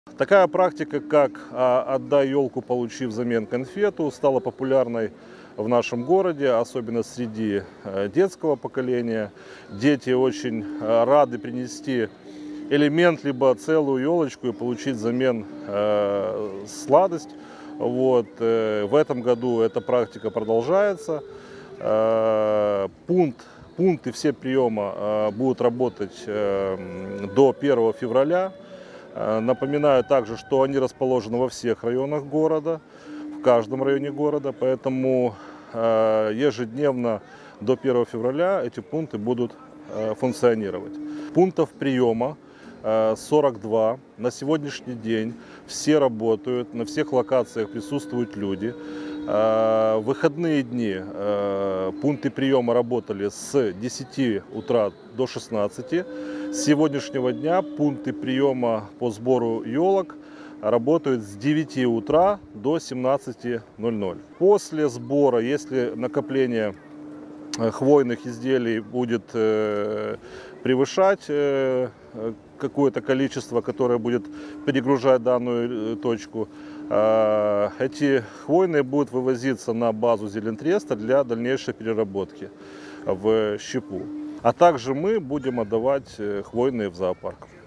Такая практика, как «отдай елку, получи взамен конфету», стала популярной в нашем городе, особенно среди детского поколения. Дети очень рады принести элемент, либо целую елочку и получить взамен сладость. Вот. В этом году эта практика продолжается. Пункты все приема будут работать до 1 февраля. Напоминаю также, что они расположены во всех районах города, в каждом районе города, поэтому ежедневно до 1 февраля эти пункты будут функционировать. Пунктов приема 42. На сегодняшний день все работают, на всех локациях присутствуют люди. В выходные дни пункты приема работали с 10 утра до 16. С сегодняшнего дня пункты приема по сбору елок работают с 9 утра до 17:00. После сбора, если накопление хвойных изделий будет превышать какое-то количество, которое будет перегружать данную точку, эти хвойные будут вывозиться на базу Зелентреста для дальнейшей переработки в щепу. А также мы будем отдавать хвойные в зоопарк.